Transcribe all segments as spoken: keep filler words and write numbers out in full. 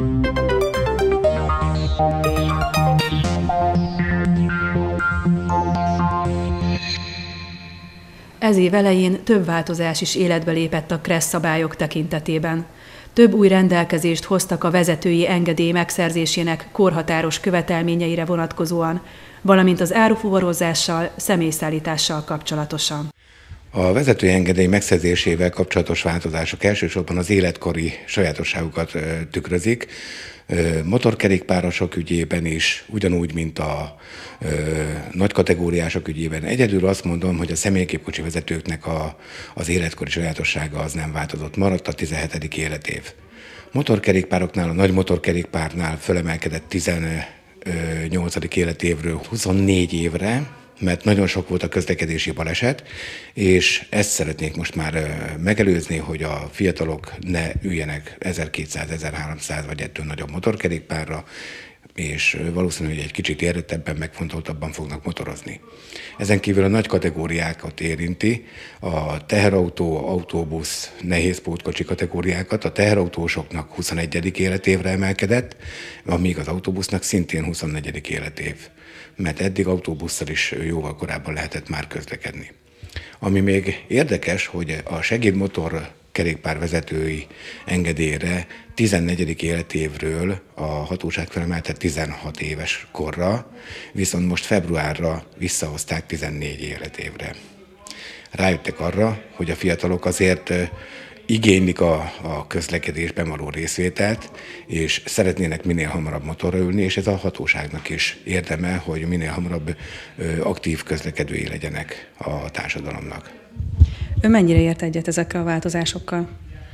Ez év elején több változás is életbe lépett a kressz szabályok tekintetében. Több új rendelkezést hoztak a vezetői engedély megszerzésének korhatáros követelményeire vonatkozóan, valamint az árufuvarozással, személyszállítással kapcsolatosan. A vezetői engedély megszerzésével kapcsolatos változások elsősorban az életkori sajátosságokat tükrözik, motorkerékpárosok ügyében is, ugyanúgy, mint a ö, nagy kategóriások ügyében. Egyedül azt mondom, hogy a személygépkocsi vezetőknek a, az életkori sajátossága az nem változott, maradt a tizenhetedik életév. Motorkerékpároknál, a nagy motorkerékpárnál fölemelkedett tizennyolcadik életévről huszonnégy évre, mert nagyon sok volt a közlekedési baleset, és ezt szeretnék most már megelőzni, hogy a fiatalok ne üljenek ezerkétszáz-ezerháromszáz vagy ettől nagyobb motorkerékpárra, és valószínűleg egy kicsit érettebben, megfontoltabban fognak motorozni. Ezen kívül a nagy kategóriákat érinti, a teherautó, autóbusz, nehéz pótkocsi kategóriákat. A teherautósoknak huszonegyedik életévre emelkedett, amíg az autóbusznak szintén huszonnegyedik életév, mert eddig autóbusszal is jóval korábban lehetett már közlekedni. Ami még érdekes, hogy a segédmotor kerékpárvezetői engedélyre tizennegyedik életévről a hatóság felemelte tizenhat éves korra, viszont most februárra visszahozták tizennégy életévre. Rájöttek arra, hogy a fiatalok azért igénylik a, a közlekedésben való részvételt, és szeretnének minél hamarabb motorra ülni, és ez a hatóságnak is érdeme, hogy minél hamarabb ö, aktív közlekedői legyenek a társadalomnak. Ön mennyire ért egyet ezekkel a változásokkal?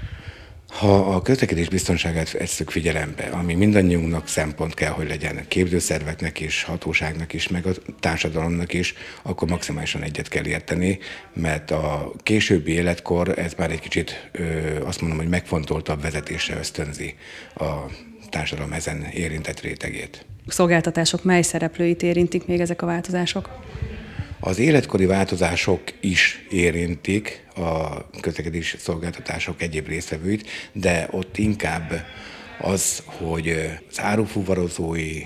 Ha a közlekedés biztonságát vesszük figyelembe, ami mindannyiunknak szempont kell, hogy legyen, képzőszerveknek is, hatóságnak is, meg a társadalomnak is, akkor maximálisan egyet kell érteni, mert a későbbi életkor ez már egy kicsit ö, azt mondom, hogy megfontoltabb vezetésre ösztönzi a társadalom ezen érintett rétegét. A szolgáltatások mely szereplőit érintik még ezek a változások? Az életkori változások is érintik a közlekedési szolgáltatások egyéb résztvevőit, de ott inkább az, hogy az árufuvarozói,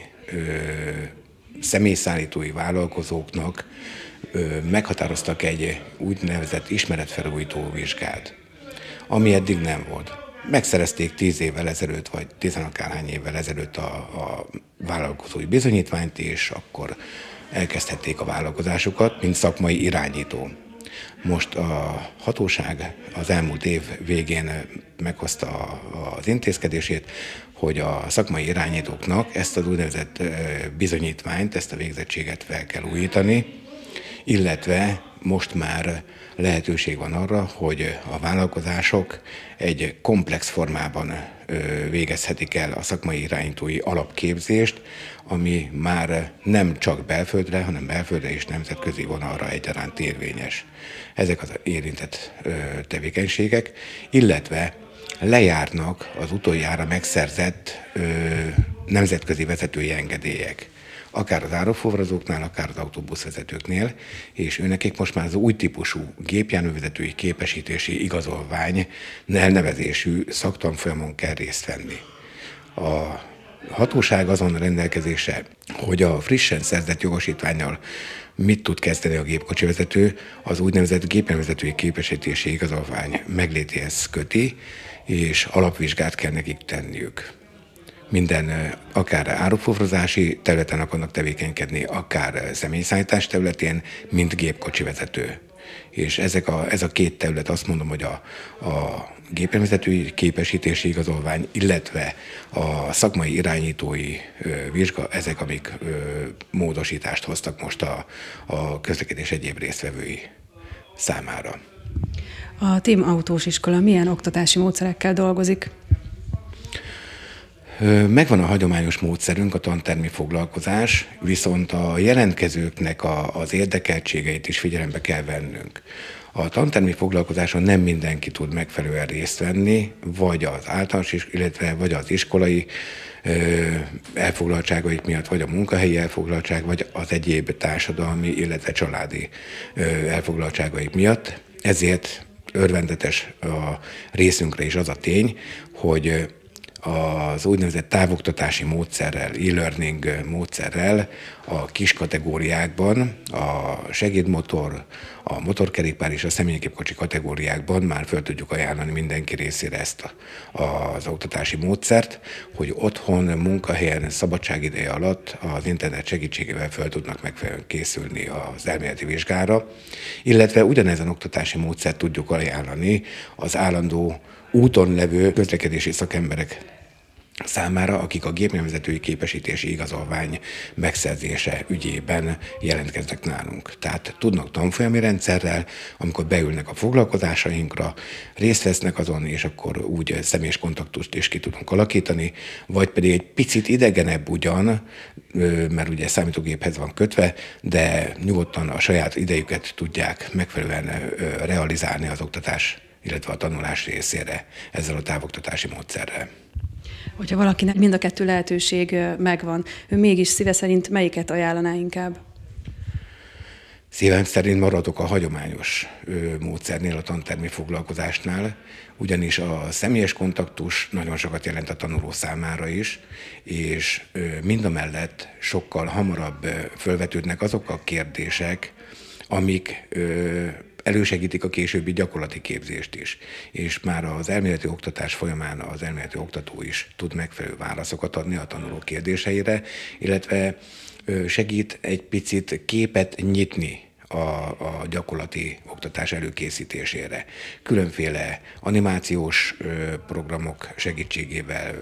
személyszállítói vállalkozóknak meghatároztak egy úgynevezett ismeretfelújító vizsgát, ami eddig nem volt. Megszerezték tíz évvel ezelőtt, vagy tizenakárhány évvel ezelőtt a, a vállalkozói bizonyítványt, és akkor elkezdhették a vállalkozásukat, mint szakmai irányító. Most a hatóság az elmúlt év végén meghozta az intézkedését, hogy a szakmai irányítóknak ezt az úgynevezett bizonyítványt, ezt a végzettséget fel kell újítani, illetve most már lehetőség van arra, hogy a vállalkozások egy komplex formában végezhetik el a szakmai irányítói alapképzést, ami már nem csak belföldre, hanem belföldre és nemzetközi vonalra egyaránt érvényes. Ezek az érintett tevékenységek, illetve lejárnak az utoljára megszerzett nemzetközi vezetői engedélyek, akár az árufuvarozóknál, akár az autóbuszvezetőknél, és őnekik most már az új típusú gépjárművezetői képesítési igazolvány elnevezésű szaktanfolyamon kell részt venni. A hatóság azon rendelkezése, hogy a frissen szerzett jogosítvánnyal mit tud kezdeni a gépkocsivezető, az úgynevezett gépjárművezetői képesítési igazolvány meglétéhez köti, és alapvizsgát kell nekik tenniük. Minden, akár árufuvarozási területen akarnak tevékenykedni, akár személyszállítás területén, mint gépkocsivezető. És ezek a, ez a két terület, azt mondom, hogy a, a gépjárművezetői képesítési igazolvány, illetve a szakmai irányítói ö, vizsga, ezek, amik ö, módosítást hoztak most a, a közlekedés egyéb résztvevői számára. A Team Autós Iskola milyen oktatási módszerekkel dolgozik? Megvan a hagyományos módszerünk, a tantermi foglalkozás, viszont a jelentkezőknek a, az érdekeltségeit is figyelembe kell vennünk. A tantermi foglalkozáson nem mindenki tud megfelelően részt venni, vagy az általános, illetve vagy az iskolai ö, elfoglaltságaik miatt, vagy a munkahelyi elfoglaltság, vagy az egyéb társadalmi, illetve családi ö, elfoglaltságaik miatt. Ezért örvendetes a részünkre is az a tény, hogy az úgynevezett távoktatási módszerrel, e-learning módszerrel a kis kategóriákban, a segédmotor, a motorkerékpár és a személygépkocsi kategóriákban már föl tudjuk ajánlani mindenki részére ezt az oktatási módszert, hogy otthon, munkahelyen, szabadságideje alatt az internet segítségével föl tudnak megfelelően készülni az elméleti vizsgára, illetve ugyanezen oktatási módszert tudjuk ajánlani az állandó úton levő közlekedési szakemberek számára, akik a gépjárművezetői képesítési igazolvány megszerzése ügyében jelentkeznek nálunk. Tehát tudnak tanfolyami rendszerrel, amikor beülnek a foglalkozásainkra, részt vesznek azon, és akkor úgy személyes kontaktust is ki tudunk alakítani, vagy pedig egy picit idegenebb ugyan, mert ugye számítógéphez van kötve, de nyugodtan a saját idejüket tudják megfelelően realizálni az oktatás, illetve a tanulás részére ezzel a távoktatási módszerrel. Hogyha valakinek mind a kettő lehetőség megvan, ő mégis szíve szerint melyiket ajánlaná inkább? Szívem szerint maradok a hagyományos módszernél, a tantermi foglalkozásnál, ugyanis a személyes kontaktus nagyon sokat jelent a tanuló számára is, és mindamellett sokkal hamarabb fölvetődnek azok a kérdések, amik elősegítik a későbbi gyakorlati képzést is, és már az elméleti oktatás folyamán az elméleti oktató is tud megfelelő válaszokat adni a tanuló kérdéseire, illetve segít egy picit képet nyitni a, a gyakorlati oktatás előkészítésére. Különféle animációs programok segítségével,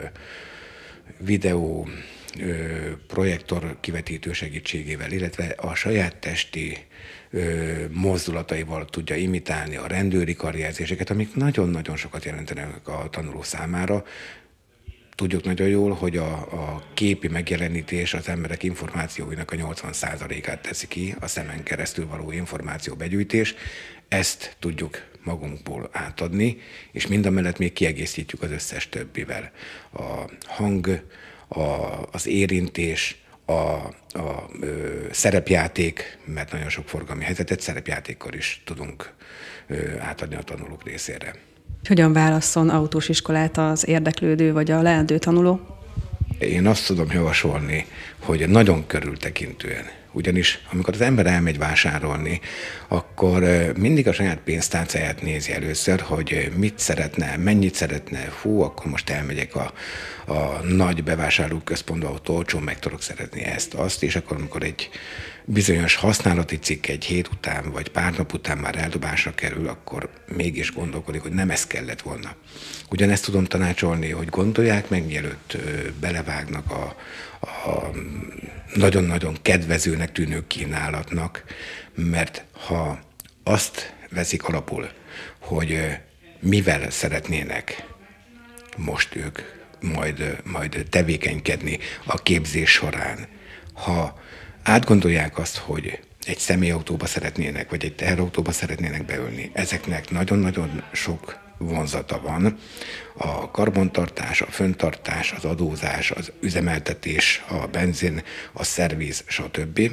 videó, projektor kivetítő segítségével, illetve a saját testi mozdulataival tudja imitálni a rendőri karjelzéseket, amik nagyon-nagyon sokat jelentenek a tanuló számára. Tudjuk nagyon jól, hogy a, a képi megjelenítés az emberek információinak a nyolcvan százalékát teszi ki, a szemen keresztül való információ begyűjtés. Ezt tudjuk magunkból átadni, és mindamellett még kiegészítjük az összes többivel. A hang, a, az érintés, a, a ö, szerepjáték, mert nagyon sok forgalmi helyzetet szerepjátékkal is tudunk ö, átadni a tanulók részére. Hogyan válasszon autós iskolát az érdeklődő vagy a leendő tanuló? Én azt tudom javasolni, hogy nagyon körültekintően. Ugyanis amikor az ember elmegy vásárolni, akkor mindig a saját pénztárcáját nézi először, hogy mit szeretne, mennyit szeretne, hú, akkor most elmegyek a, a nagy bevásárlóközpontba, ott olcsón meg tudok szeretni ezt, azt, és akkor amikor egy bizonyos használati cikk egy hét után, vagy pár nap után már eldobásra kerül, akkor mégis gondolkodik, hogy nem ez kellett volna. Ugyanezt tudom tanácsolni, hogy gondolják meg, mielőtt belevágnak a, a nagyon-nagyon kedvezőnek tűnő kínálatnak, mert ha azt veszik alapul, hogy mivel szeretnének most ők majd, majd tevékenykedni a képzés során, ha átgondolják azt, hogy egy személyautóba szeretnének, vagy egy teherautóba szeretnének beülni, ezeknek nagyon-nagyon sok vonzata van. A karbantartás, a föntartás, az adózás, az üzemeltetés, a benzin, a szerviz, stb.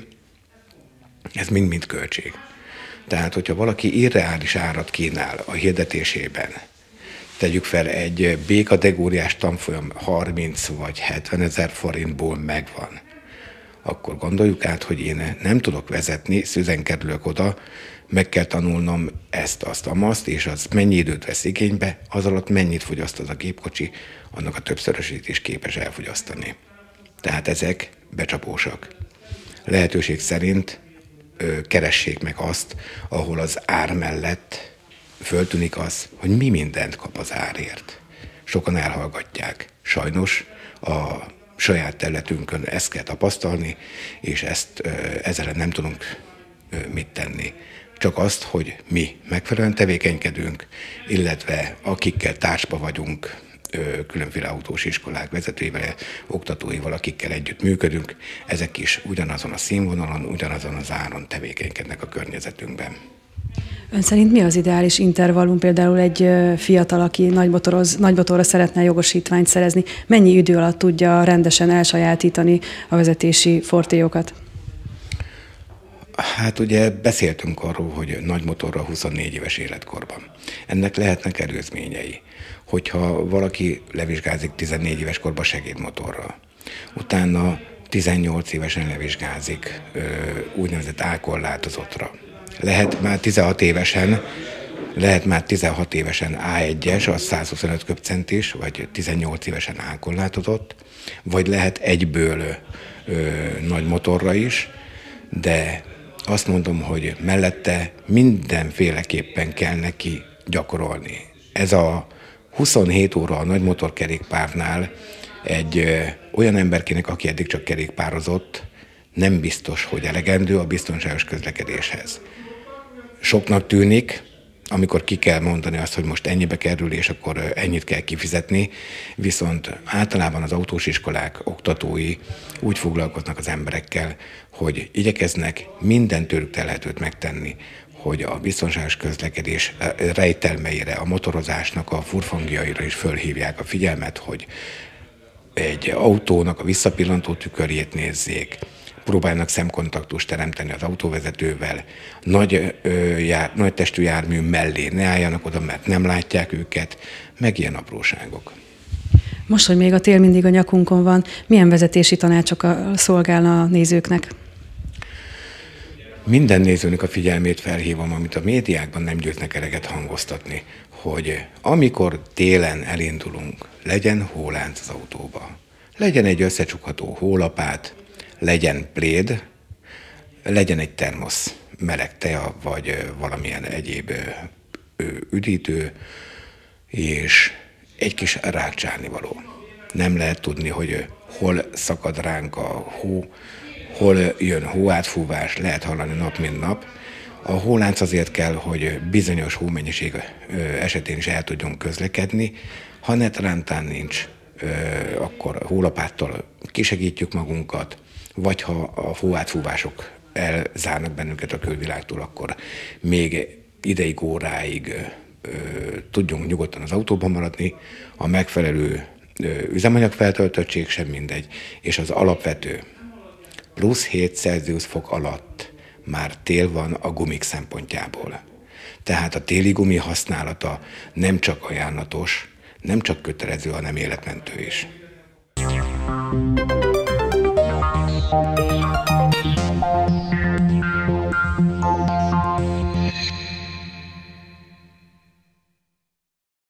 Ez mind-mind költség. Tehát, hogyha valaki irreális árat kínál a hirdetésében, tegyük fel, egy B-kategóriás tanfolyam harminc vagy hetven ezer forintból megvan, akkor gondoljuk át, hogy én nem tudok vezetni, szüzen kerülök oda, meg kell tanulnom ezt, azt, amazt, és az mennyi időt vesz igénybe, az alatt mennyit fogyaszt az a gépkocsi, annak a többszörösét is képes elfogyasztani. Tehát ezek becsapósak. Lehetőség szerint ö, keressék meg azt, ahol az ár mellett föltűnik az, hogy mi mindent kap az árért. Sokan elhallgatják. Sajnos a saját területünkön ezt kell tapasztalni, és ezt ezzel nem tudunk mit tenni. Csak azt, hogy mi megfelelően tevékenykedünk, illetve akikkel társba vagyunk, különféle autós iskolák vezetőivel, oktatóival, akikkel együtt működünk, ezek is ugyanazon a színvonalon, ugyanazon az áron tevékenykednek a környezetünkben. Ön szerint mi az ideális intervallum, például egy fiatal, aki nagymotoroz, nagymotorra szeretne jogosítványt szerezni, mennyi idő alatt tudja rendesen elsajátítani a vezetési fortélyokat? Hát ugye beszéltünk arról, hogy nagymotorra huszonnégy éves életkorban. Ennek lehetnek előzményei. hogyha valaki levizsgázik tizennégy éves korban segédmotorral, utána tizennyolc évesen levizsgázik úgynevezett A-korlátozottra. Lehet már tizenhat évesen, lehet már tizenhat évesen á egyes, az százhuszonöt köbcentis, vagy tizennyolc évesen A-korlátozott, vagy lehet egyből ö, nagy motorra is, de azt mondom, hogy mellette mindenféleképpen kell neki gyakorolni. Ez a huszonhét óra a nagy motorkerékpárnál egy ö, olyan emberkének, aki eddig csak kerékpározott, nem biztos, hogy elegendő a biztonságos közlekedéshez. Soknak tűnik, amikor ki kell mondani azt, hogy most ennyibe kerül, és akkor ennyit kell kifizetni, viszont általában az autós iskolák oktatói úgy foglalkoznak az emberekkel, hogy igyekeznek minden tőlük telhetőt megtenni, hogy a biztonságos közlekedés rejtelmeire, a motorozásnak a furfangjaira is fölhívják a figyelmet, hogy egy autónak a visszapillantó tükörjét nézzék, próbálnak szemkontaktust teremteni az autóvezetővel, nagy, ö, jár, nagy testű jármű mellé ne álljanak oda, mert nem látják őket, meg ilyen apróságok. Most, hogy még a tél mindig a nyakunkon van, milyen vezetési tanácsokkal szolgálna a nézőknek? Minden nézőnek a figyelmét felhívom, amit a médiákban nem győznek eleget hangoztatni, hogy amikor télen elindulunk, legyen hólánc az autóba, legyen egy összecsukható hólapát, legyen pléd, legyen egy termosz meleg tea, vagy valamilyen egyéb üdítő, és egy kis rákcsálnivaló. Nem lehet tudni, hogy hol szakad ránk a hó, hol jön hóátfúvás, lehet hallani nap mint nap. A hólánc azért kell, hogy bizonyos hómennyiség esetén is el tudjunk közlekedni. Ha netrántán nincs, akkor hólapáttal kisegítjük magunkat, vagy ha a hóátfúvások elzárnak bennünket a külvilágtól, akkor még ideig, óráig ö, tudjunk nyugodtan az autóban maradni, a megfelelő ö, üzemanyagfeltöltöttség sem mindegy, és az alapvető plusz hét Celsius fok alatt már tél van a gumik szempontjából. Tehát a téli gumi használata nem csak ajánlatos, nem csak kötelező, hanem életmentő is. Thank you.